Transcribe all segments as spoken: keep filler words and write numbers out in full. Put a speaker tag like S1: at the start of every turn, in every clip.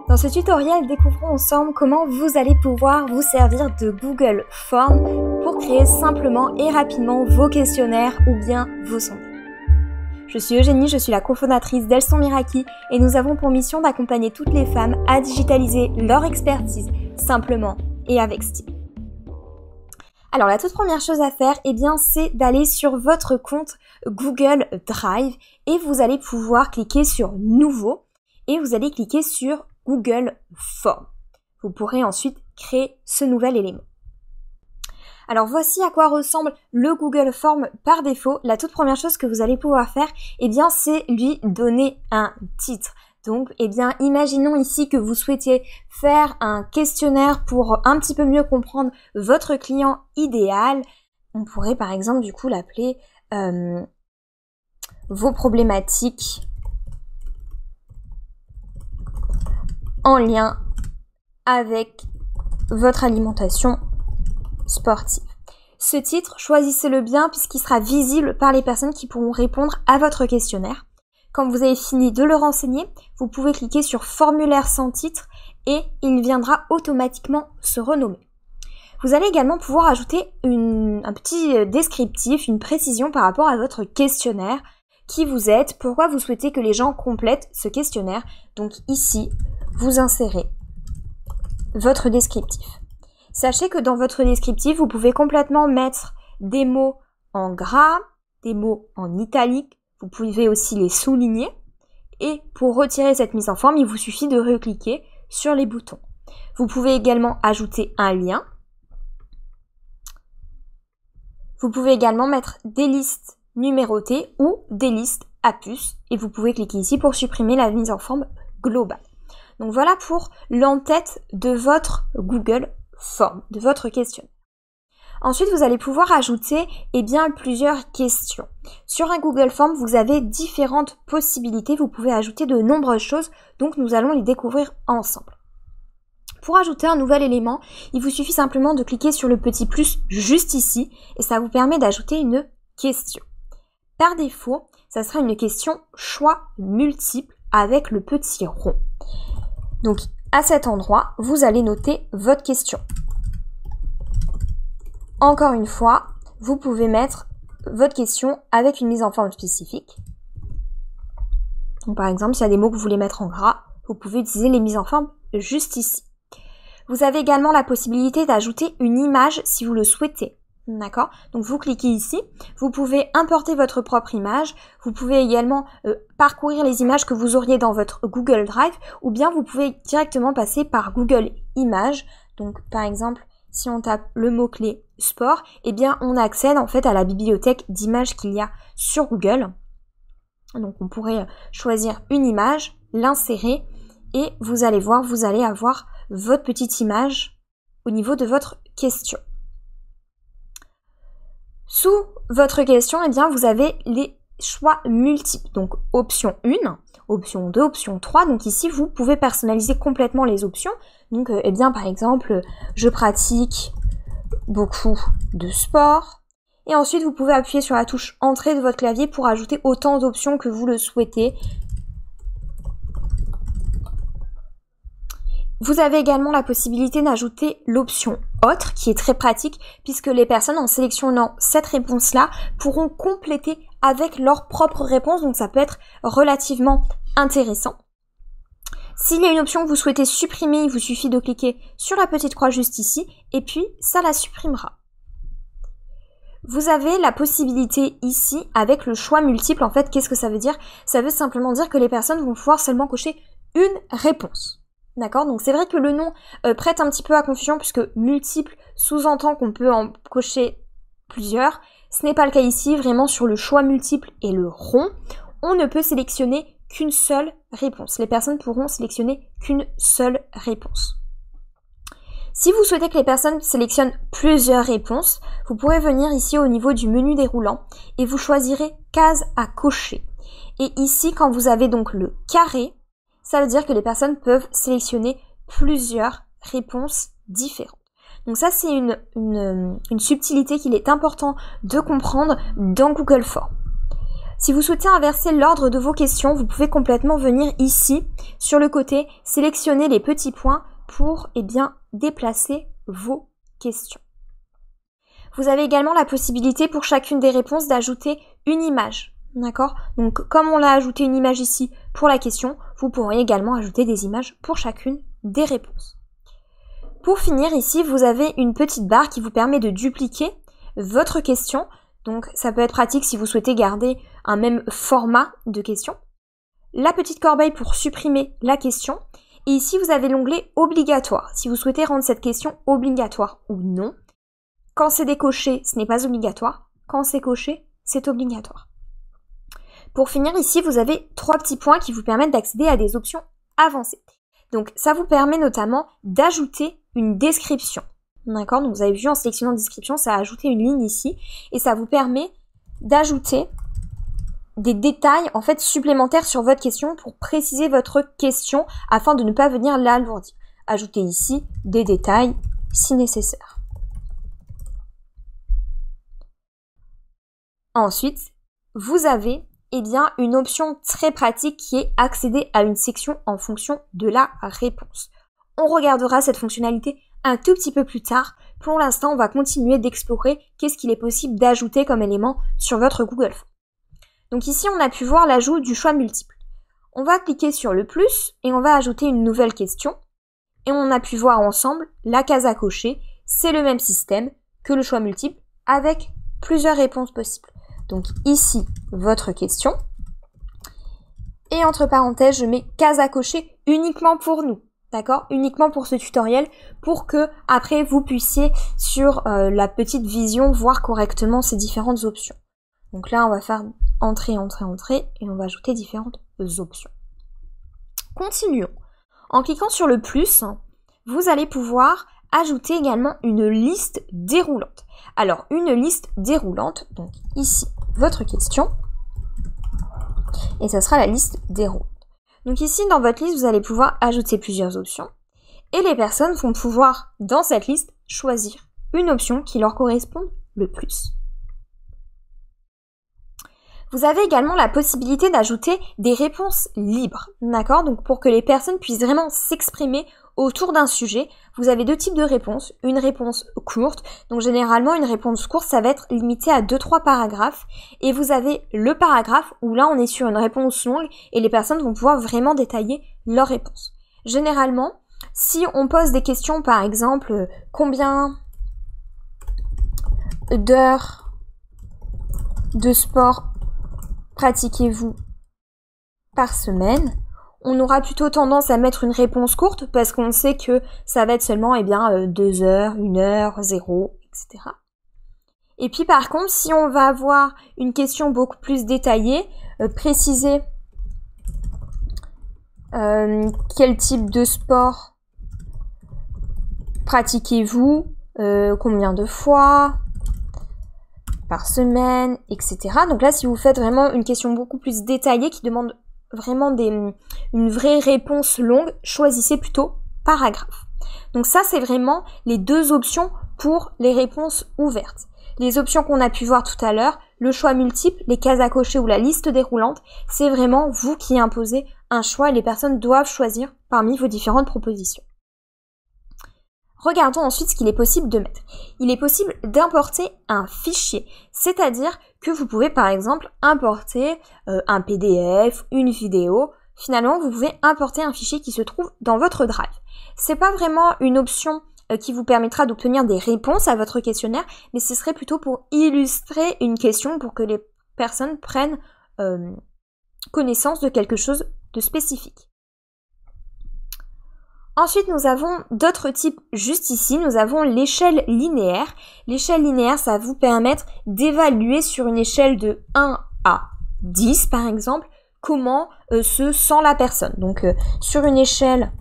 S1: Dans ce tutoriel, découvrons ensemble comment vous allez pouvoir vous servir de Google Forms pour créer simplement et rapidement vos questionnaires ou bien vos sondages. Je suis Eugénie, je suis la cofondatrice d'Elles sont Miraky et nous avons pour mission d'accompagner toutes les femmes à digitaliser leur expertise simplement et avec style. Alors la toute première chose à faire, eh bien, c'est d'aller sur votre compte Google Drive et vous allez pouvoir cliquer sur Nouveau et vous allez cliquer sur Google Forms. Vous pourrez ensuite créer ce nouvel élément. Alors voici à quoi ressemble le Google Forms par défaut. La toute première chose que vous allez pouvoir faire, eh bien, c'est lui donner un titre. Donc, eh bien, imaginons ici que vous souhaitiez faire un questionnaire pour un petit peu mieux comprendre votre client idéal. On pourrait par exemple du coup l'appeler euh, vos problématiques en lien avec votre alimentation sportive. Ce titre, choisissez-le bien puisqu'il sera visible par les personnes qui pourront répondre à votre questionnaire. Quand vous avez fini de le renseigner, vous pouvez cliquer sur formulaire sans titre et il viendra automatiquement se renommer. Vous allez également pouvoir ajouter une, un petit descriptif, une précision par rapport à votre questionnaire, qui vous êtes, pourquoi vous souhaitez que les gens complètent ce questionnaire. Donc ici, vous insérez votre descriptif. Sachez que dans votre descriptif, vous pouvez complètement mettre des mots en gras, des mots en italique. Vous pouvez aussi les souligner et pour retirer cette mise en forme, il vous suffit de recliquer sur les boutons. Vous pouvez également ajouter un lien. Vous pouvez également mettre des listes numérotées ou des listes à puces et vous pouvez cliquer ici pour supprimer la mise en forme globale. Donc voilà pour l'entête de votre Google Forms, de votre questionnaire. Ensuite, vous allez pouvoir ajouter eh bien, plusieurs questions. Sur un Google Forms, vous avez différentes possibilités. Vous pouvez ajouter de nombreuses choses, donc nous allons les découvrir ensemble. Pour ajouter un nouvel élément, il vous suffit simplement de cliquer sur le petit plus juste ici et ça vous permet d'ajouter une question. Par défaut, ça sera une question choix multiple avec le petit rond. Donc, à cet endroit, vous allez noter votre question. Encore une fois, vous pouvez mettre votre question avec une mise en forme spécifique. Donc, par exemple, s'il y a des mots que vous voulez mettre en gras, vous pouvez utiliser les mises en forme juste ici. Vous avez également la possibilité d'ajouter une image si vous le souhaitez. D'accord? Donc, vous cliquez ici. Vous pouvez importer votre propre image. Vous pouvez également euh, parcourir les images que vous auriez dans votre Google Drive ou bien vous pouvez directement passer par Google Images. Donc, par exemple, si on tape le mot-clé sport, eh bien, on accède en fait à la bibliothèque d'images qu'il y a sur Google. Donc, on pourrait choisir une image, l'insérer et vous allez voir, vous allez avoir votre petite image au niveau de votre question. Sous votre question, eh bien, vous avez les choix multiples. Donc, option un, option deux, option trois. Donc ici, vous pouvez personnaliser complètement les options. Donc, euh, eh bien, par exemple, je pratique beaucoup de sport. Et ensuite, vous pouvez appuyer sur la touche entrée de votre clavier pour ajouter autant d'options que vous le souhaitez. Vous avez également la possibilité d'ajouter l'option autre qui est très pratique puisque les personnes en sélectionnant cette réponse-là pourront compléter avec leur propre réponse, donc ça peut être relativement intéressant. S'il y a une option que vous souhaitez supprimer, il vous suffit de cliquer sur la petite croix juste ici et puis ça la supprimera. Vous avez la possibilité ici avec le choix multiple. En fait, qu'est-ce que ça veut dire? Ça veut simplement dire que les personnes vont pouvoir seulement cocher une réponse. D'accord? Donc c'est vrai que le nom euh, prête un petit peu à confusion puisque multiple sous-entend qu'on peut en cocher plusieurs. Ce n'est pas le cas ici, vraiment sur le choix multiple et le rond, on ne peut sélectionner qu'une seule réponse. Les personnes pourront sélectionner qu'une seule réponse. Si vous souhaitez que les personnes sélectionnent plusieurs réponses, vous pourrez venir ici au niveau du menu déroulant et vous choisirez case à cocher. Et ici, quand vous avez donc le carré, ça veut dire que les personnes peuvent sélectionner plusieurs réponses différentes. Donc ça, c'est une, une, une subtilité qu'il est important de comprendre dans Google Forms. Si vous souhaitez inverser l'ordre de vos questions, vous pouvez complètement venir ici, sur le côté, sélectionner les petits points pour eh bien, déplacer vos questions. Vous avez également la possibilité pour chacune des réponses d'ajouter une image. D'accord? Donc comme on l'a ajouté une image ici pour la question, vous pourriez également ajouter des images pour chacune des réponses. Pour finir ici, vous avez une petite barre qui vous permet de dupliquer votre question. Donc ça peut être pratique si vous souhaitez garder un même format de question. La petite corbeille pour supprimer la question. Et ici vous avez l'onglet obligatoire, si vous souhaitez rendre cette question obligatoire ou non. Quand c'est décoché, ce n'est pas obligatoire. Quand c'est coché, c'est obligatoire. Pour finir ici, vous avez trois petits points qui vous permettent d'accéder à des options avancées. Donc ça vous permet notamment d'ajouter une description. D'accord? Donc vous avez vu en sélectionnant description, ça a ajouté une ligne ici et ça vous permet d'ajouter des détails en fait supplémentaires sur votre question pour préciser votre question afin de ne pas venir l'alourdir. Ajoutez ici des détails si nécessaire. Ensuite, vous avez eh bien, une option très pratique qui est accéder à une section en fonction de la réponse. On regardera cette fonctionnalité un tout petit peu plus tard. Pour l'instant, on va continuer d'explorer qu'est-ce qu'il est possible d'ajouter comme élément sur votre Google Form. Donc ici, on a pu voir l'ajout du choix multiple. On va cliquer sur le plus et on va ajouter une nouvelle question. Et on a pu voir ensemble la case à cocher. C'est le même système que le choix multiple avec plusieurs réponses possibles. Donc ici, votre question. Et entre parenthèses, je mets case à cocher uniquement pour nous. D'accord? Uniquement pour ce tutoriel, pour que après vous puissiez sur euh, la petite vision voir correctement ces différentes options. Donc là, on va faire entrée, entrée, entrée, et on va ajouter différentes options. Continuons. En cliquant sur le plus, vous allez pouvoir ajouter également une liste déroulante. Alors, une liste déroulante, donc ici, votre question, et ça sera la liste déroulante. Donc ici, dans votre liste, vous allez pouvoir ajouter plusieurs options, et les personnes vont pouvoir, dans cette liste, choisir une option qui leur correspond le plus. Vous avez également la possibilité d'ajouter des réponses libres, d'accord? Donc pour que les personnes puissent vraiment s'exprimer autour d'un sujet, vous avez deux types de réponses. Une réponse courte, donc généralement une réponse courte, ça va être limité à deux trois paragraphes. Et vous avez le paragraphe où là on est sur une réponse longue et les personnes vont pouvoir vraiment détailler leur réponse. Généralement, si on pose des questions par exemple, combien d'heures de sport pratiquez-vous par semaine, on aura plutôt tendance à mettre une réponse courte parce qu'on sait que ça va être seulement eh bien, deux heures, une heure, zéro, et cetera. Et puis par contre, si on va avoir une question beaucoup plus détaillée, euh, préciser euh, quel type de sport pratiquez-vous, euh, combien de fois par semaine, et cetera. Donc là, si vous faites vraiment une question beaucoup plus détaillée qui demande vraiment des, une vraie réponse longue, choisissez plutôt paragraphe. Donc ça, c'est vraiment les deux options pour les réponses ouvertes. Les options qu'on a pu voir tout à l'heure, le choix multiple, les cases à cocher ou la liste déroulante, c'est vraiment vous qui imposez un choix et les personnes doivent choisir parmi vos différentes propositions. Regardons ensuite ce qu'il est possible de mettre. Il est possible d'importer un fichier, c'est-à-dire que vous pouvez par exemple importer euh, un P D F, une vidéo. Finalement, vous pouvez importer un fichier qui se trouve dans votre Drive. C'est pas vraiment une option euh, qui vous permettra d'obtenir des réponses à votre questionnaire, mais ce serait plutôt pour illustrer une question pour que les personnes prennent euh, connaissance de quelque chose de spécifique. Ensuite, nous avons d'autres types juste ici. Nous avons l'échelle linéaire. L'échelle linéaire, ça va vous permettre d'évaluer sur une échelle de un à dix, par exemple, comment euh, se sent la personne. Donc, euh, sur une échelle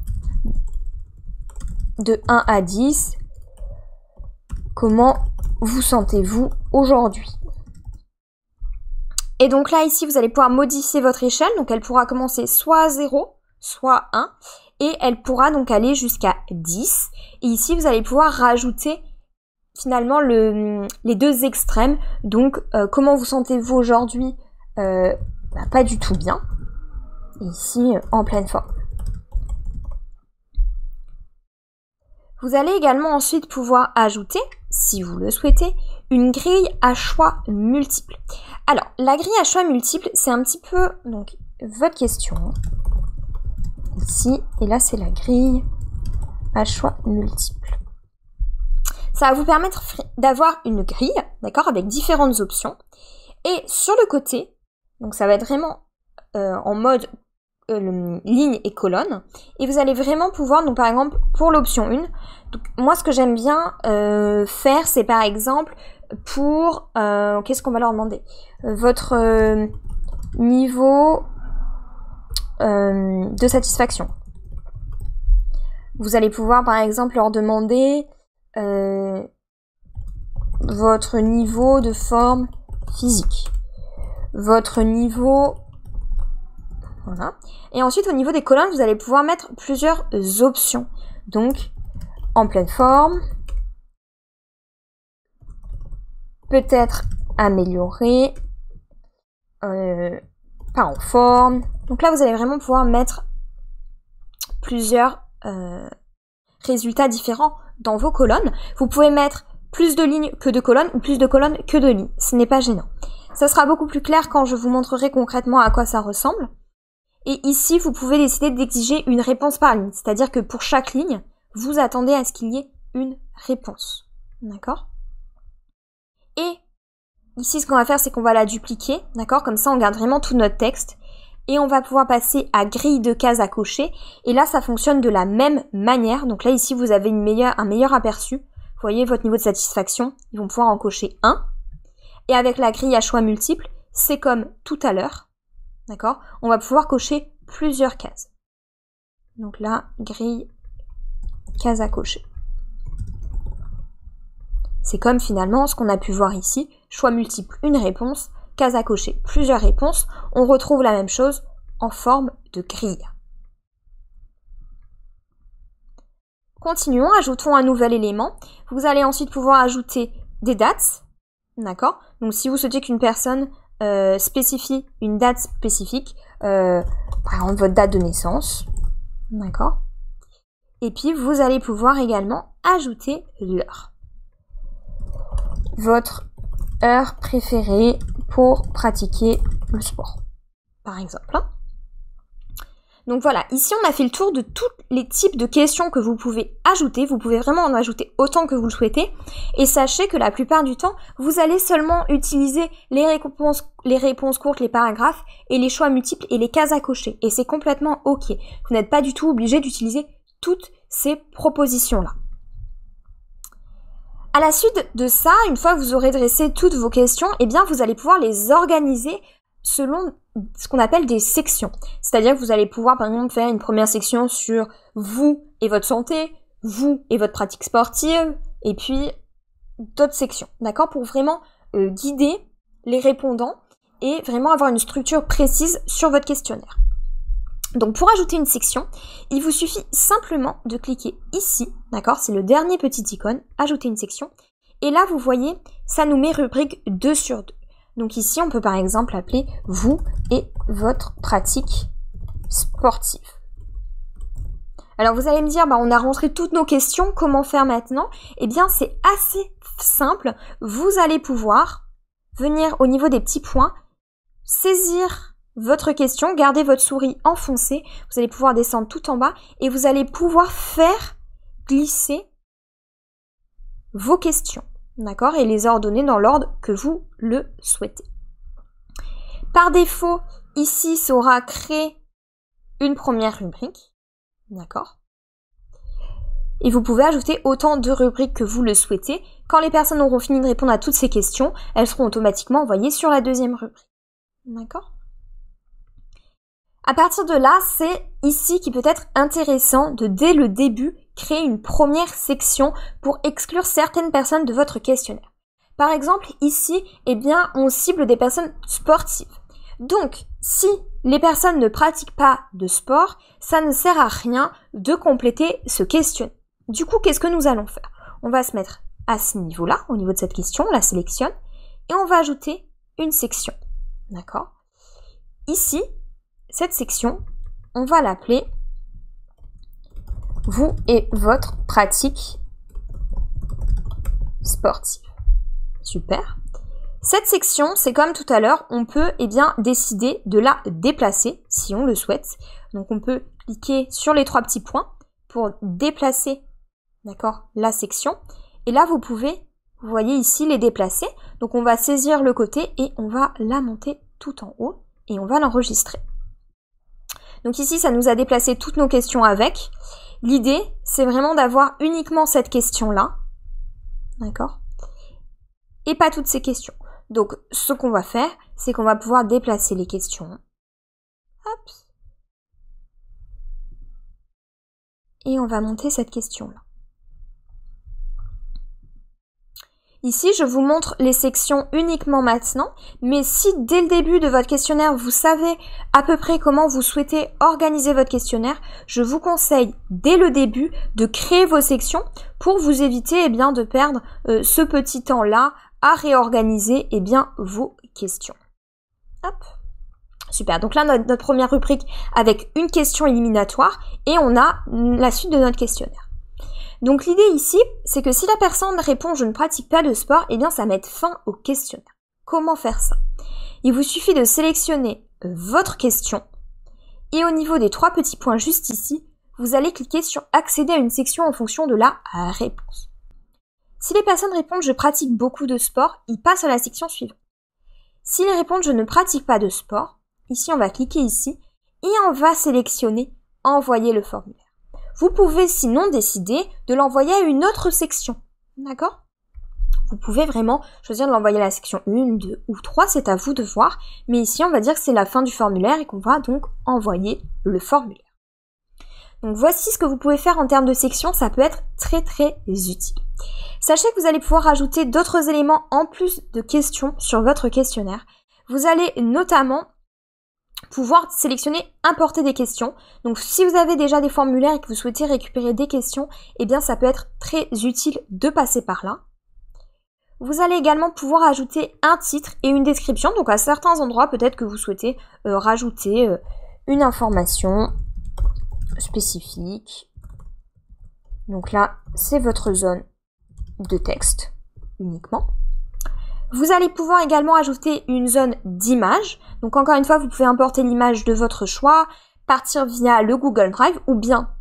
S1: de un à dix, comment vous sentez-vous aujourd'hui? Et donc là, ici, vous allez pouvoir modifier votre échelle. Donc, elle pourra commencer soit à zéro, soit un. Et elle pourra donc aller jusqu'à dix. Et ici, vous allez pouvoir rajouter finalement le, les deux extrêmes. Donc, euh, comment vous sentez-vous aujourd'hui euh, bah, pas du tout bien. Et ici, euh, en pleine forme. Vous allez également ensuite pouvoir ajouter, si vous le souhaitez, une grille à choix multiples. Alors, la grille à choix multiples, c'est un petit peu donc votre question. Ici, et là, c'est la grille à choix multiples. Ça va vous permettre d'avoir une grille, d'accord, avec différentes options. Et sur le côté, donc ça va être vraiment euh, en mode euh, ligne et colonne. Et vous allez vraiment pouvoir, donc par exemple, pour l'option un, donc, moi ce que j'aime bien euh, faire, c'est par exemple pour, euh, qu'est-ce qu'on va leur demander euh, votre euh, niveau euh, de satisfaction. Vous allez pouvoir par exemple leur demander euh, votre niveau de forme physique, votre niveau, voilà. Et ensuite au niveau des colonnes, vous allez pouvoir mettre plusieurs options. Donc en pleine forme, peut-être amélioré, euh, pas en forme. Donc là vous allez vraiment pouvoir mettre plusieurs euh, résultats différents dans vos colonnes. Vous pouvez mettre plus de lignes que de colonnes ou plus de colonnes que de lignes. Ce n'est pas gênant. Ça sera beaucoup plus clair quand je vous montrerai concrètement à quoi ça ressemble. Et ici, vous pouvez décider d'exiger une réponse par ligne. C'est-à-dire que pour chaque ligne, vous attendez à ce qu'il y ait une réponse. D'accord ? Et ici, ce qu'on va faire, c'est qu'on va la dupliquer. D'accord ? Comme ça, on garde vraiment tout notre texte. Et on va pouvoir passer à grille de cases à cocher. Et là, ça fonctionne de la même manière. Donc là, ici, vous avez une meilleure, un meilleur aperçu. Vous voyez votre niveau de satisfaction. Ils vont pouvoir en cocher un. Et avec la grille à choix multiples, c'est comme tout à l'heure. D'accord ? On va pouvoir cocher plusieurs cases. Donc là, grille, case à cocher. C'est comme finalement ce qu'on a pu voir ici. Choix multiple, une réponse. Case à cocher, plusieurs réponses. On retrouve la même chose en forme de grille. Continuons, ajoutons un nouvel élément. Vous allez ensuite pouvoir ajouter des dates. D'accord ? Donc si vous souhaitez qu'une personne euh, spécifie une date spécifique, euh, par exemple votre date de naissance. D'accord ? Et puis vous allez pouvoir également ajouter l'heure. Votre heure préférée pour pratiquer le sport, par exemple. Donc voilà, ici on a fait le tour de tous les types de questions que vous pouvez ajouter. Vous pouvez vraiment en ajouter autant que vous le souhaitez. Et sachez que la plupart du temps, vous allez seulement utiliser les réponses, les réponses courtes, les paragraphes, et les choix multiples et les cases à cocher. Et c'est complètement ok. Vous n'êtes pas du tout obligé d'utiliser toutes ces propositions-là. À la suite de ça, une fois que vous aurez dressé toutes vos questions, eh bien vous allez pouvoir les organiser selon ce qu'on appelle des sections. C'est-à-dire que vous allez pouvoir par exemple faire une première section sur vous et votre santé, vous et votre pratique sportive, et puis d'autres sections, d'accord, pour vraiment euh, guider les répondants et vraiment avoir une structure précise sur votre questionnaire. Donc pour ajouter une section, il vous suffit simplement de cliquer ici, d'accord, c'est le dernier petit icône, ajouter une section, et là vous voyez, ça nous met rubrique deux sur deux. Donc ici, on peut par exemple appeler vous et votre pratique sportive. Alors vous allez me dire, bah, on a rentré toutes nos questions, comment faire maintenant? Eh bien, c'est assez simple. Vous allez pouvoir venir au niveau des petits points, saisir votre question, garder votre souris enfoncée. Vous allez pouvoir descendre tout en bas et vous allez pouvoir faire glisser vos questions. D'accord, et les ordonner dans l'ordre que vous le souhaitez. Par défaut, ici, ça aura créé une première rubrique. D'accord. Et vous pouvez ajouter autant de rubriques que vous le souhaitez. Quand les personnes auront fini de répondre à toutes ces questions, elles seront automatiquement envoyées sur la deuxième rubrique. D'accord. À partir de là, c'est ici qui peut être intéressant de, dès le début, créer une première section pour exclure certaines personnes de votre questionnaire. Par exemple, ici, eh bien, on cible des personnes sportives. Donc, si les personnes ne pratiquent pas de sport, ça ne sert à rien de compléter ce questionnaire. Du coup, qu'est-ce que nous allons faire? On va se mettre à ce niveau-là, au niveau de cette question, on la sélectionne, et on va ajouter une section. D'accord? ici, cette section, on va l'appeler « Vous et votre pratique sportive ». Super. Cette section, c'est comme tout à l'heure, on peut eh bien, décider de la déplacer si on le souhaite. Donc on peut cliquer sur les trois petits points pour déplacer, d'accord, la section. Et là, vous pouvez, vous voyez ici, les déplacer. Donc on va saisir le côté et on va la monter tout en haut et on va l'enregistrer. Donc ici, ça nous a déplacé toutes nos questions avec. L'idée, c'est vraiment d'avoir uniquement cette question-là, d'accord, et pas toutes ces questions. Donc, ce qu'on va faire, c'est qu'on va pouvoir déplacer les questions. Hop. Et on va monter cette question-là. Ici, je vous montre les sections uniquement maintenant, mais si dès le début de votre questionnaire, vous savez à peu près comment vous souhaitez organiser votre questionnaire, je vous conseille dès le début de créer vos sections pour vous éviter eh bien, de perdre euh, ce petit temps-là à réorganiser eh bien, vos questions. Hop. Super, donc là notre, notre première rubrique avec une question éliminatoire et on a la suite de notre questionnaire. Donc l'idée ici, c'est que si la personne répond « je ne pratique pas de sport », eh bien ça met fin au questionnaire. Comment faire ça? Il vous suffit de sélectionner votre question et au niveau des trois petits points juste ici, vous allez cliquer sur « accéder à une section en fonction de la réponse ». Si les personnes répondent « je pratique beaucoup de sport », ils passent à la section suivante. S'ils répondent « je ne pratique pas de sport », ici on va cliquer ici et on va sélectionner « envoyer le formulaire ». Vous pouvez sinon décider de l'envoyer à une autre section, d'accord? Vous pouvez vraiment choisir de l'envoyer à la section un, deux ou trois, c'est à vous de voir, mais ici on va dire que c'est la fin du formulaire et qu'on va donc envoyer le formulaire. Donc voici ce que vous pouvez faire en termes de section, ça peut être très très utile. Sachez que vous allez pouvoir ajouter d'autres éléments en plus de questions sur votre questionnaire. Vous allez notamment pouvoir sélectionner importer des questions. Donc si vous avez déjà des formulaires et que vous souhaitez récupérer des questions, eh bien ça peut être très utile de passer par là. Vous allez également pouvoir ajouter un titre et une description. Donc à certains endroits, peut-être que vous souhaitez euh, rajouter euh, une information spécifique. Donc là, c'est votre zone de texte uniquement. Vous allez pouvoir également ajouter une zone d'image. Donc encore une fois, vous pouvez importer l'image de votre choix, partir via le Google Drive ou bien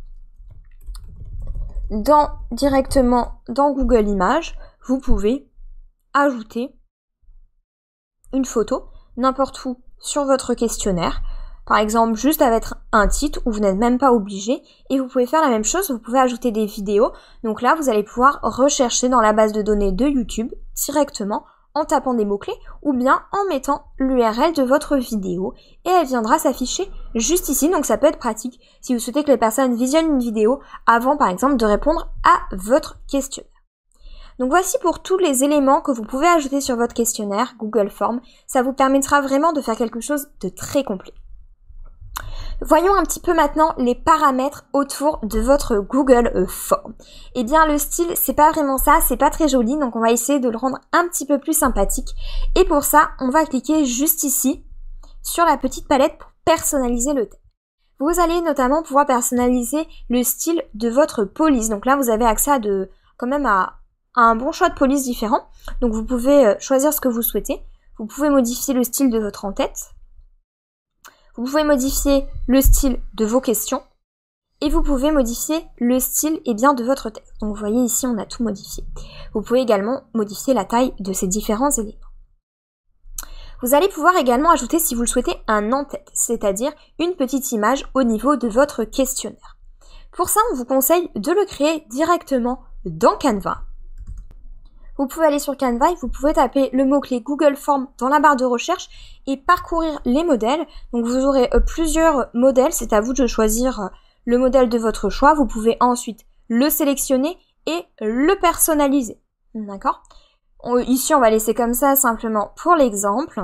S1: dans, directement dans Google Images, vous pouvez ajouter une photo n'importe où sur votre questionnaire. Par exemple, juste avec un titre où vous n'êtes même pas obligé. Et vous pouvez faire la même chose, vous pouvez ajouter des vidéos. Donc là, vous allez pouvoir rechercher dans la base de données de YouTube directement en tapant des mots-clés ou bien en mettant l'U R L de votre vidéo et elle viendra s'afficher juste ici. Donc ça peut être pratique si vous souhaitez que les personnes visionnent une vidéo avant, par exemple, de répondre à votre questionnaire. Donc voici pour tous les éléments que vous pouvez ajouter sur votre questionnaire Google Forms. Ça vous permettra vraiment de faire quelque chose de très complet. Voyons un petit peu maintenant les paramètres autour de votre Google Form. Eh bien, le style, c'est pas vraiment ça, c'est pas très joli, donc on va essayer de le rendre un petit peu plus sympathique. Et pour ça, on va cliquer juste ici, sur la petite palette pour personnaliser le thème. Vous allez notamment pouvoir personnaliser le style de votre police. Donc là, vous avez accès à de, quand même à, à un bon choix de police différents. Donc vous pouvez choisir ce que vous souhaitez. Vous pouvez modifier le style de votre en-tête. Vous pouvez modifier le style de vos questions et vous pouvez modifier le style eh bien, de votre texte. Donc vous voyez ici, on a tout modifié. Vous pouvez également modifier la taille de ces différents éléments. Vous allez pouvoir également ajouter, si vous le souhaitez, un en-tête, c'est-à-dire une petite image au niveau de votre questionnaire. Pour ça, on vous conseille de le créer directement dans Canva. Vous pouvez aller sur Canva et vous pouvez taper le mot-clé Google Forms dans la barre de recherche et parcourir les modèles. Donc vous aurez plusieurs modèles, c'est à vous de choisir le modèle de votre choix. Vous pouvez ensuite le sélectionner et le personnaliser. D'accord ? Ici, on va laisser comme ça simplement pour l'exemple.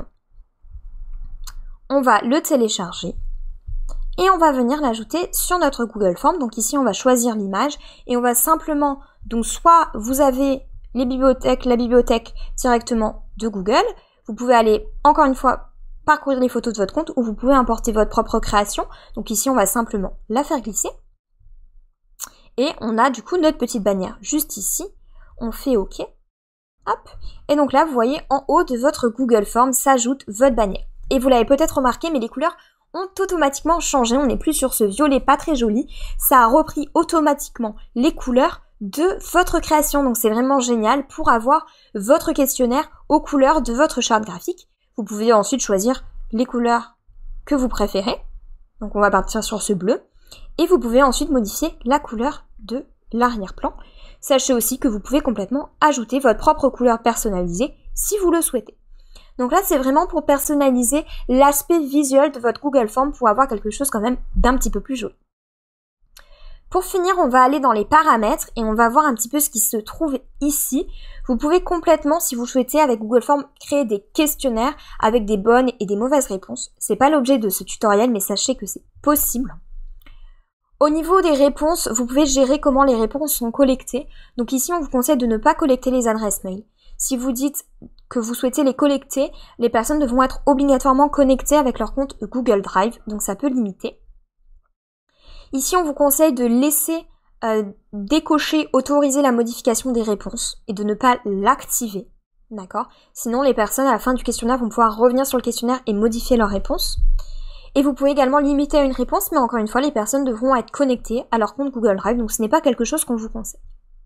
S1: On va le télécharger et on va venir l'ajouter sur notre Google Forms. Donc ici, on va choisir l'image et on va simplement, donc soit vous avez les bibliothèques, la bibliothèque directement de Google. Vous pouvez aller, encore une fois, parcourir les photos de votre compte ou vous pouvez importer votre propre création. Donc ici, on va simplement la faire glisser. Et on a du coup notre petite bannière juste ici. On fait OK. Hop. Et donc là, vous voyez en haut de votre Google Form s'ajoute votre bannière. Et vous l'avez peut-être remarqué, mais les couleurs ont automatiquement changé. On n'est plus sur ce violet pas très joli. Ça a repris automatiquement les couleurs de votre création. Donc c'est vraiment génial pour avoir votre questionnaire aux couleurs de votre charte graphique. Vous pouvez ensuite choisir les couleurs que vous préférez. Donc on va partir sur ce bleu. Et vous pouvez ensuite modifier la couleur de l'arrière-plan. Sachez aussi que vous pouvez complètement ajouter votre propre couleur personnalisée si vous le souhaitez. Donc là, c'est vraiment pour personnaliser l'aspect visuel de votre Google Form pour avoir quelque chose quand même d'un petit peu plus joli. Pour finir, on va aller dans les paramètres et on va voir un petit peu ce qui se trouve ici. Vous pouvez complètement, si vous souhaitez, avec Google Form, créer des questionnaires avec des bonnes et des mauvaises réponses. C'est pas l'objet de ce tutoriel, mais sachez que c'est possible. Au niveau des réponses, vous pouvez gérer comment les réponses sont collectées. Donc ici, on vous conseille de ne pas collecter les adresses mail. Si vous dites que vous souhaitez les collecter, les personnes devront être obligatoirement connectées avec leur compte Google Drive, donc ça peut limiter. Ici, on vous conseille de laisser euh, décocher, autoriser la modification des réponses et de ne pas l'activer, d'accord? Sinon, les personnes à la fin du questionnaire vont pouvoir revenir sur le questionnaire et modifier leurs réponses. Et vous pouvez également limiter à une réponse, mais encore une fois, les personnes devront être connectées à leur compte Google Drive, donc ce n'est pas quelque chose qu'on vous conseille.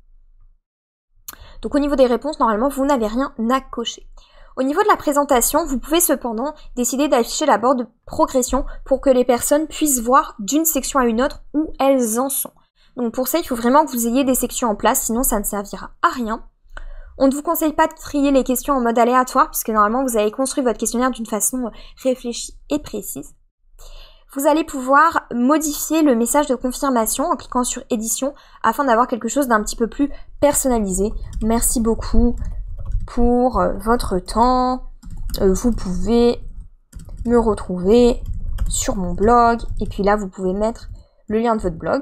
S1: Donc au niveau des réponses, normalement, vous n'avez rien à cocher. Au niveau de la présentation, vous pouvez cependant décider d'afficher la barre de progression pour que les personnes puissent voir d'une section à une autre où elles en sont. Donc pour ça, il faut vraiment que vous ayez des sections en place, sinon ça ne servira à rien. On ne vous conseille pas de trier les questions en mode aléatoire, puisque normalement, vous avez construit votre questionnaire d'une façon réfléchie et précise. Vous allez pouvoir modifier le message de confirmation en cliquant sur édition afin d'avoir quelque chose d'un petit peu plus personnalisé. Merci beaucoup pour votre temps. Vous pouvez me retrouver sur mon blog. Et puis là, vous pouvez mettre le lien de votre blog.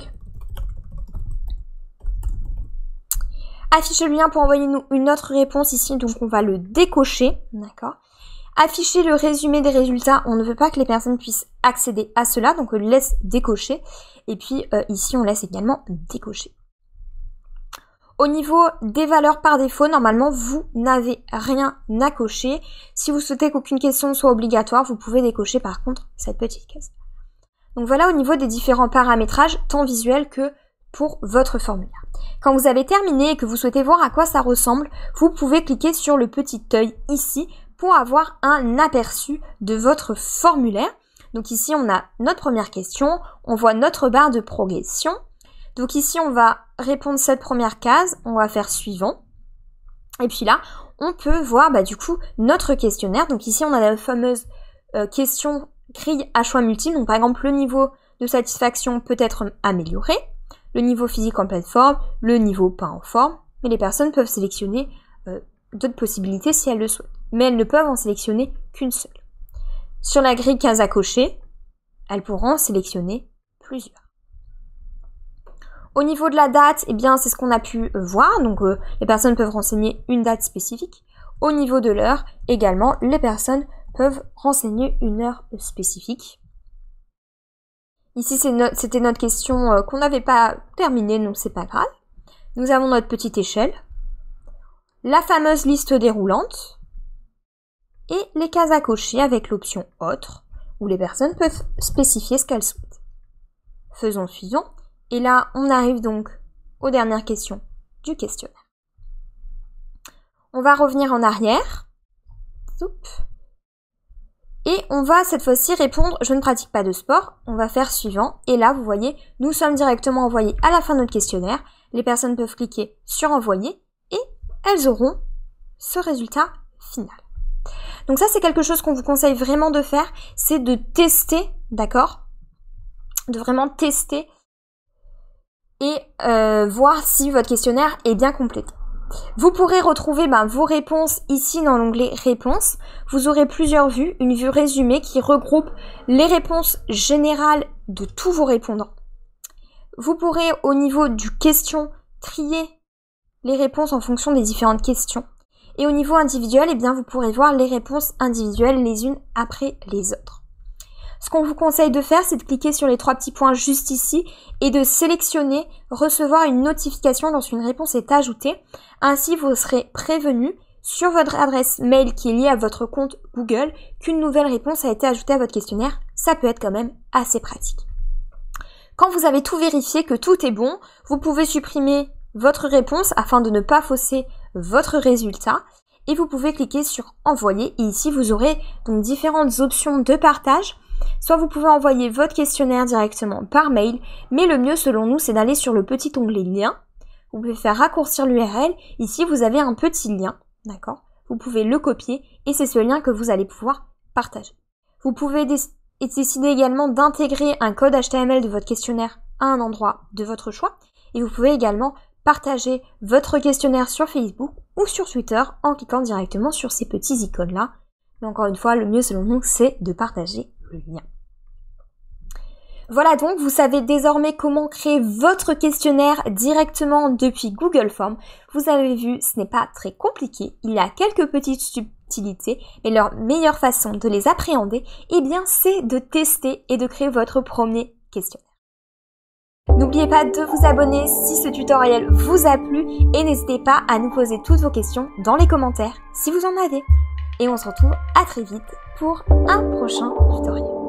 S1: Affichez le lien pour envoyer une autre réponse ici. Donc, on va le décocher. D'accord ? Afficher le résumé des résultats, on ne veut pas que les personnes puissent accéder à cela, donc on le laisse décocher. Et puis euh, ici, on laisse également décocher. Au niveau des valeurs par défaut, normalement, vous n'avez rien à cocher. Si vous souhaitez qu'aucune question soit obligatoire, vous pouvez décocher par contre cette petite case. Donc voilà au niveau des différents paramétrages, tant visuels que pour votre formulaire. Quand vous avez terminé et que vous souhaitez voir à quoi ça ressemble, vous pouvez cliquer sur le petit œil ici pour avoir un aperçu de votre formulaire. Donc ici, on a notre première question, on voit notre barre de progression. Donc ici, on va répondre cette première case, on va faire suivant. Et puis là, on peut voir bah, du coup notre questionnaire. Donc ici, on a la fameuse euh, question grille à choix multiples. Donc par exemple, le niveau de satisfaction peut être amélioré, le niveau physique en pleine forme, le niveau pas en forme. Mais les personnes peuvent sélectionner euh, d'autres possibilités si elles le souhaitent. Mais elles ne peuvent en sélectionner qu'une seule. Sur la grille case à cocher, elles pourront en sélectionner plusieurs. Au niveau de la date, eh bien c'est ce qu'on a pu voir, donc euh, les personnes peuvent renseigner une date spécifique. Au niveau de l'heure, également, les personnes peuvent renseigner une heure spécifique. Ici, c'est no- c'était notre question euh, qu'on n'avait pas terminée, donc c'est pas grave. Nous avons notre petite échelle, la fameuse liste déroulante, et les cases à cocher avec l'option autre, où les personnes peuvent spécifier ce qu'elles souhaitent. Faisons suivant, et là on arrive donc aux dernières questions du questionnaire. On va revenir en arrière, et on va cette fois-ci répondre « Je ne pratique pas de sport », on va faire suivant, et là vous voyez, nous sommes directement envoyés à la fin de notre questionnaire, les personnes peuvent cliquer sur envoyer, et elles auront ce résultat final. Donc ça, c'est quelque chose qu'on vous conseille vraiment de faire, c'est de tester, d'accord? De vraiment tester et euh, voir si votre questionnaire est bien complété. Vous pourrez retrouver ben, vos réponses ici dans l'onglet Réponses. Vous aurez plusieurs vues, une vue résumée qui regroupe les réponses générales de tous vos répondants. Vous pourrez au niveau du question trier les réponses en fonction des différentes questions. Et au niveau individuel, eh bien, vous pourrez voir les réponses individuelles les unes après les autres. Ce qu'on vous conseille de faire, c'est de cliquer sur les trois petits points juste ici et de sélectionner « Recevoir une notification lorsqu'une réponse est ajoutée ». Ainsi, vous serez prévenu sur votre adresse mail qui est liée à votre compte Google qu'une nouvelle réponse a été ajoutée à votre questionnaire. Ça peut être quand même assez pratique. Quand vous avez tout vérifié, que tout est bon, vous pouvez supprimer votre réponse afin de ne pas fausser votre résultat. Et vous pouvez cliquer sur « Envoyer » et ici, vous aurez donc différentes options de partage. Soit vous pouvez envoyer votre questionnaire directement par mail, mais le mieux selon nous, c'est d'aller sur le petit onglet lien. Vous pouvez faire raccourcir l'U R L. Ici, vous avez un petit lien, d'accord? Vous pouvez le copier et c'est ce lien que vous allez pouvoir partager. Vous pouvez décider également d'intégrer un code H T M L de votre questionnaire à un endroit de votre choix. Et vous pouvez également partager votre questionnaire sur Facebook ou sur Twitter en cliquant directement sur ces petits icônes-là. Mais encore une fois, le mieux selon nous, c'est de partager le lien. Voilà donc, vous savez désormais comment créer votre questionnaire directement depuis Google Forms. Vous avez vu, ce n'est pas très compliqué, il y a quelques petites subtilités, mais leur meilleure façon de les appréhender, eh bien, c'est de tester et de créer votre premier questionnaire. N'oubliez pas de vous abonner si ce tutoriel vous a plu et n'hésitez pas à nous poser toutes vos questions dans les commentaires si vous en avez. Et on se retrouve à très vite pour un prochain tutoriel.